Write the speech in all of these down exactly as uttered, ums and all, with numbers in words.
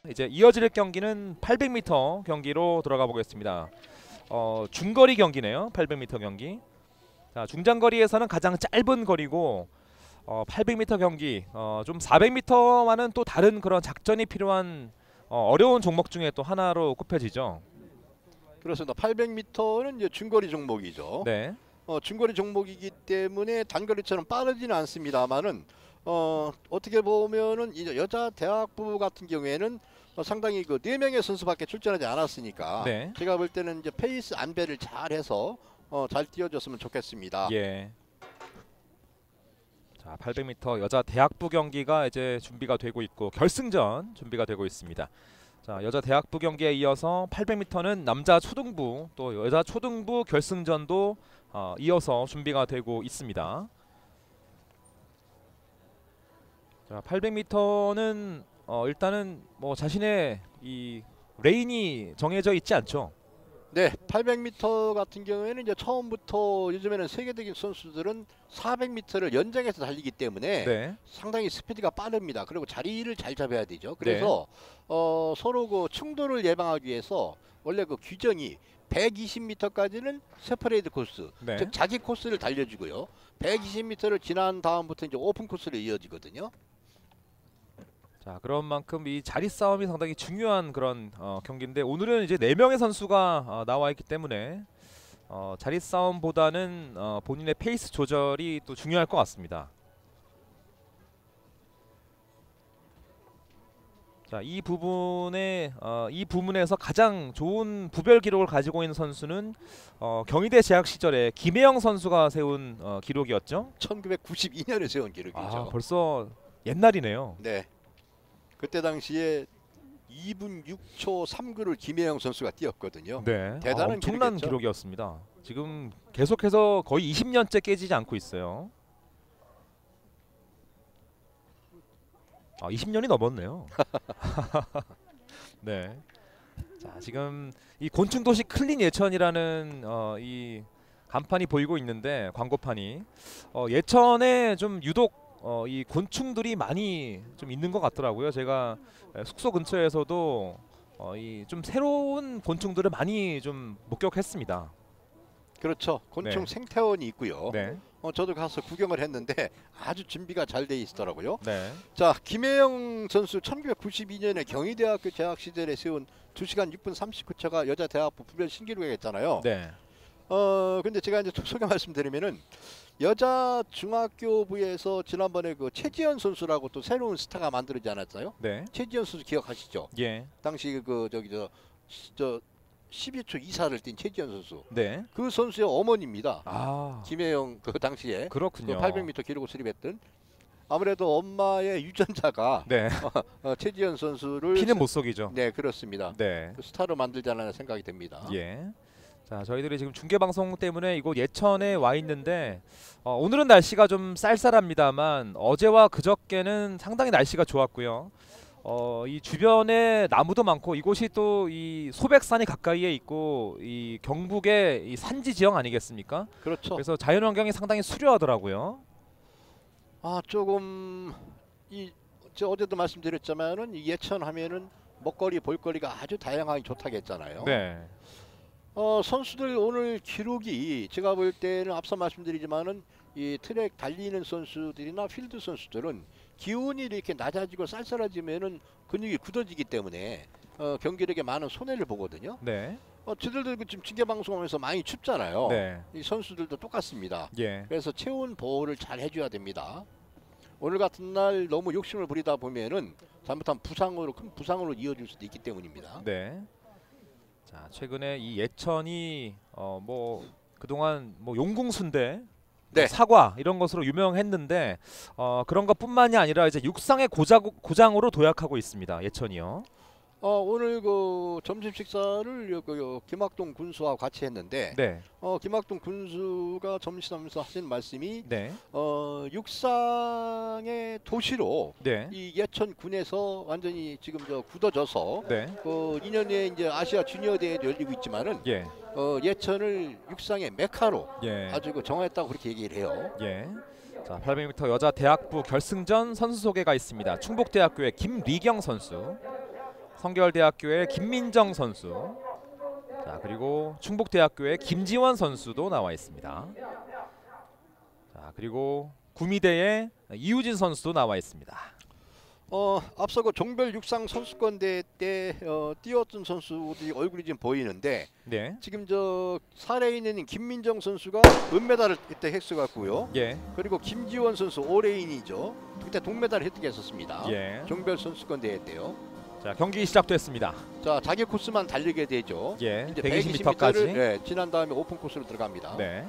이제 이어질 경기는 팔백 미터 경기로 들어가 보겠습니다. 어, 중거리 경기네요. 팔백 미터 경기. 자, 중장거리에서는 가장 짧은 거리고 어, 팔백 미터 경기, 어, 좀 사백 미터와는 또 다른 그런 작전이 필요한 어, 어려운 종목 중에 또 하나로 꼽혀지죠. 그렇습니다. 팔백 미터는 이제 중거리 종목이죠. 네. 어, 중거리 종목이기 때문에 단거리처럼 빠르지는 않습니다만은 어, 어떻게 보면은 이제 여자 대학부 같은 경우에는 어, 상당히 그 네 명의 선수밖에 출전하지 않았으니까 네. 제가 볼 때는 이제 페이스 안배를 잘해서 어, 잘 뛰어줬으면 좋겠습니다. 예. 자, 팔백 미터 여자 대학부 경기가 이제 준비가 되고 있고 결승전 준비가 되고 있습니다. 자, 여자 대학부 경기에 이어서 팔백 미터는 남자 초등부 또 여자 초등부 결승전도 어, 이어서 준비가 되고 있습니다. 자, 팔백 미터는 어, 일단은 뭐 자신의 이 레인이 정해져 있지 않죠. 네, 팔백 미터 같은 경우에는 이제 처음부터 요즘에는 세계적인 선수들은 사백 미터를 연장해서 달리기 때문에 네. 상당히 스피드가 빠릅니다. 그리고 자리를 잘 잡아야 되죠. 그래서 네. 어, 서로 그 충돌을 예방하기 위해서 원래 그 규정이 백이십 미터까지는 세퍼레이트 코스, 네. 즉 자기 코스를 달려주고요. 백이십 미터를 지난 다음부터 이제 오픈 코스로 이어지거든요. 자, 그런 만큼 이 자리 싸움이 상당히 중요한 그런 어, 경기인데 오늘은 이제 네 명의 선수가 어, 나와 있기 때문에 어, 자리 싸움보다는 어, 본인의 페이스 조절이 또 중요할 것 같습니다. 자, 이 부분에 어, 이 부분에서 가장 좋은 부별 기록을 가지고 있는 선수는 어, 경희대 재학 시절에 김혜영 선수가 세운 어, 기록이었죠. 천구백구십이 년에 세운 기록이죠. 아, 벌써 옛날이네요. 네. 그때 당시에 이 분 육 초 삼구를 김혜영 선수가 뛰었거든요. 네. 대단한 아, 엄청난 기록이었죠? 기록이었습니다. 지금 계속해서 거의 이십 년째 깨지지 않고 있어요. 아, 이십 년이 넘었네요. 네. 자, 지금 이 곤충도시 클린 예천이라는 어, 이 간판이 보이고 있는데 광고판이 어, 예천에 좀 유독 어, 이 곤충들이 많이 좀 있는 것 같더라고요. 제가 숙소 근처에서도 어, 이 좀 새로운 곤충들을 많이 좀 목격했습니다. 그렇죠. 곤충 네. 생태원이 있고요. 네. 어, 저도 가서 구경을 했는데 아주 준비가 잘 돼 있더라고요. 네. 자, 김혜영 선수 천구백구십이 년에 경희대학교 재학 시절에 세운 두 시간 육 분 삼십구 초가 여자 대학부 부별 신기록이었잖아요. 네. 어, 근데 제가 이제 소개 말씀드리면은 여자 중학교부에서 지난번에 그 최지연 선수라고 또 새로운 스타가 만들어지지 않았어요? 네. 최지연 선수 기억하시죠? 예. 당시 그 저기 저 저 십이 초 이사를 뛴 최지연 선수. 네. 그 선수의 어머니입니다. 아. 김혜영 그 당시에 그렇군요. 그 팔백 미터 기록을 수립했던 아무래도 엄마의 유전자가 네. 어, 최지연 선수를 피는 못 속이죠. 네, 그렇습니다. 네. 그 스타로 만들지 않았나 생각이 됩니다. 예. 자, 저희들이 지금 중계 방송 때문에 이곳 예천에 와 있는데 어, 오늘은 날씨가 좀 쌀쌀합니다만 어제와 그저께는 상당히 날씨가 좋았고요. 어, 이 주변에 나무도 많고 이곳이 또 이 소백산이 가까이에 있고 이 경북의 이 산지 지형 아니겠습니까? 그렇죠. 그래서 자연 환경이 상당히 수려하더라고요. 아, 조금 이 저 어제도 말씀드렸지만은 이 예천 하면은 먹거리 볼거리가 아주 다양하게 좋다고 했잖아요. 네. 어, 선수들 오늘 기록이 제가 볼 때는 앞서 말씀드리지만은 이 트랙 달리는 선수들이나 필드 선수들은 기온이 이렇게 낮아지고 쌀쌀해지면은 근육이 굳어지기 때문에 어, 경기력에 많은 손해를 보거든요. 네. 어, 저들도 지금 중계 방송하면서 많이 춥잖아요. 네. 이 선수들도 똑같습니다. 예. 그래서 체온 보호를 잘 해줘야 됩니다. 오늘 같은 날 너무 욕심을 부리다 보면은 잘못하면 부상으로 큰 부상으로 이어질 수도 있기 때문입니다. 네. 자, 최근에 이 예천이 어 뭐 그동안 뭐 용궁순대, 네. 뭐 사과 이런 것으로 유명했는데 어 그런 것뿐만이 아니라 이제 육상의 고장 고장으로 도약하고 있습니다. 예천이요. 어, 오늘 그 점심 식사를 요, 그, 요, 김학동 군수와 같이 했는데 네. 어, 김학동 군수가 점심하면서 하신 말씀이 네. 어, 육상의 도시로 네. 이 예천군에서 완전히 지금 저 굳어져서 네. 그 이 년에 이제 아시아 주니어 대회도 열리고 있지만은 예. 어, 예천을 육상의 메카로 예. 아주 그 정했다고 그렇게 얘기를 해요. 예. 자, 팔백 미터 여자 대학부 결승전 선수 소개가 있습니다. 충북대학교의 김리경 선수. 성결대학교의 김민정 선수. 자, 그리고 충북대학교의 김지원 선수도 나와 있습니다. 자, 그리고 구미대의 이우진 선수도 나와 있습니다. 어, 앞서 그 종별 육상 선수권대회 때 어, 뛰었던 선수들이 얼굴이 지금 보이는데 네. 지금 저 사 레인인 김민정 선수가 은메달을 그때 획득했고요. 예. 그리고 김지원 선수 오 레인이죠. 그때 동메달을 획득했었습니다. 예. 종별 선수권대회 때요. 자, 경기 시작됐습니다. 자, 자기 코스만 달리게 되죠. 예. 이제 백이십 미터까지. 백이십 미터를 예, 지난 다음에 오픈 코스로 들어갑니다. 네.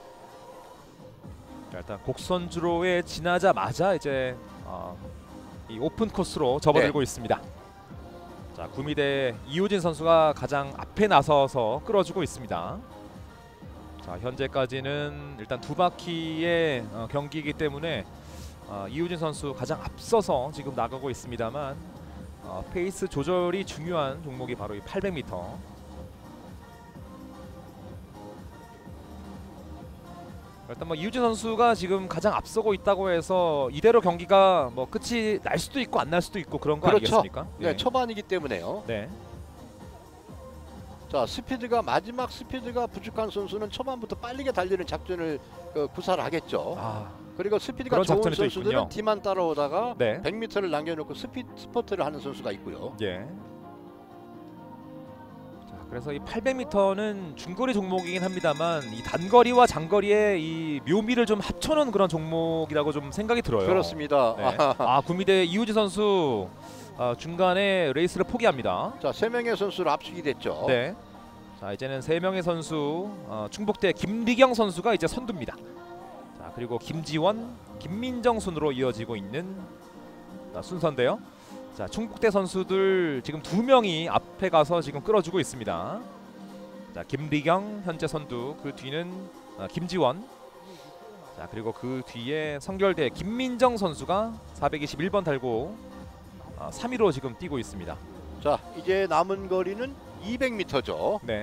자, 일단 곡선주로에 지나자마자 이제 어, 이 오픈 코스로 접어들고 네. 있습니다. 자, 구미대 이우진 선수가 가장 앞에 나서서 끌어주고 있습니다. 자, 현재까지는 일단 두 바퀴의 어, 경기이기 때문에 어, 이우진 선수 가장 앞서서 지금 나가고 있습니다만 어, 페이스 조절이 중요한 종목이 바로 이 팔백 미터. 일단 뭐 이우진 선수가 지금 가장 앞서고 있다고 해서 이대로 경기가 뭐 끝이 날 수도 있고 안 날 수도 있고 그런 거 그렇죠. 아니겠습니까? 네, 초반이기 때문에요. 네. 자, 스피드가 마지막 스피드가 부족한 선수는 초반부터 빠르게 달리는 작전을 어, 구사를 하겠죠. 아, 그리고 스피드가 그런 좋은 작전이 또 선수들은 있군요. 뒤만 따라오다가 네. 백 미터를 남겨놓고 스피 스퍼트를 하는 선수가 있고요. 예. 자, 그래서 이 팔백 미터는 중거리 종목이긴 합니다만 이 단거리와 장거리의 이 묘미를 좀 합쳐놓은 그런 종목이라고 좀 생각이 들어요. 그렇습니다. 네. 아, 구미대 이우진 선수 아, 중간에 레이스를 포기합니다. 자, 세 명의 선수를 압축이 됐죠. 네. 자, 이제는 세 명의 선수 어, 충북대 김리경 선수가 이제 선두입니다. 자, 그리고 김지원, 김민정 순으로 이어지고 있는 자, 순서인데요. 자, 충북대 선수들 지금 두 명이 앞에 가서 지금 끌어주고 있습니다. 자, 김리경 현재 선두, 그 뒤는 어, 김지원. 자, 그리고 그 뒤에 성결대 김민정 선수가 사백이십일 번 달고 어, 삼 위로 지금 뛰고 있습니다. 자, 이제 남은 거리는 이백 미터죠. 네.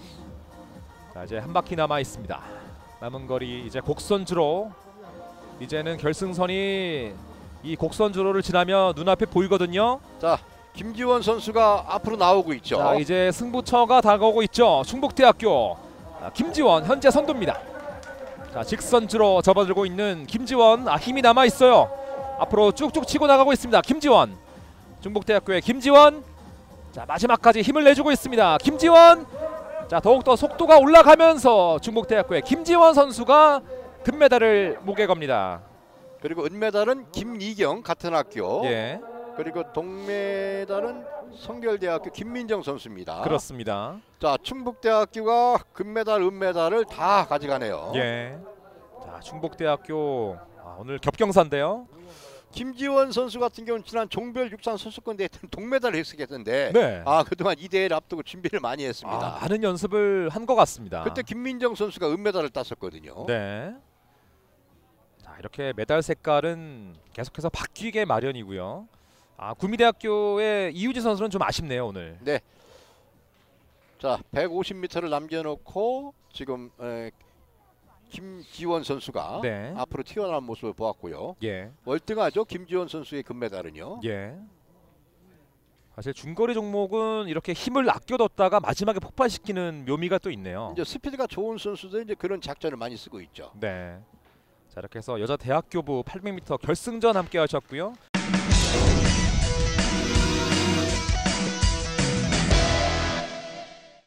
자, 이제 한 바퀴 남아 있습니다. 남은 거리 이제 곡선주로 이제는 결승선이 이 곡선주로를 지나며 눈앞에 보이거든요. 자, 김지원 선수가 앞으로 나오고 있죠. 자, 이제 승부처가 다가오고 있죠. 충북대학교 아, 김지원 현재 선두입니다. 자, 직선주로 접어들고 있는 김지원. 아, 힘이 남아 있어요. 앞으로 쭉쭉 치고 나가고 있습니다. 김지원. 충북대학교의 김지원. 자, 마지막까지 힘을 내주고 있습니다. 김지원. 자, 더욱더 속도가 올라가면서 충북대학교의 김지원 선수가 금메달을 목에 겁니다. 그리고 은메달은 김이경 같은 학교. 예, 그리고 동메달은 성결대학교 김민정 선수입니다. 그렇습니다. 자, 충북대학교가 금메달, 은메달을 다 가져가네요. 예. 자, 충북대학교 아, 오늘 겹경사인데요. 김지원 선수 같은 경우는 지난 종별 육상 선수권대회 때는 동메달을 획득했는데 네. 아, 그동안 이 대회를 앞두고 준비를 많이 했습니다. 아, 많은 연습을 한 것 같습니다. 그때 김민정 선수가 은메달을 땄었거든요. 네. 자, 이렇게 메달 색깔은 계속해서 바뀌게 마련이고요. 아, 구미대학교의 이우진 선수는 좀 아쉽네요 오늘. 네. 자, 백오십 미터를 남겨놓고 지금 에, 김지원 선수가 네. 앞으로 튀어나온 모습을 보았고요. 예. 월등하죠, 김지원 선수의 금메달은요. 예. 사실 중거리 종목은 이렇게 힘을 아껴뒀다가 마지막에 폭발시키는 묘미가 또 있네요. 이제 스피드가 좋은 선수들이 이제 그런 작전을 많이 쓰고 있죠. 네. 자, 이렇게 해서 여자 대학교부 팔백 미터 결승전 함께 하셨고요.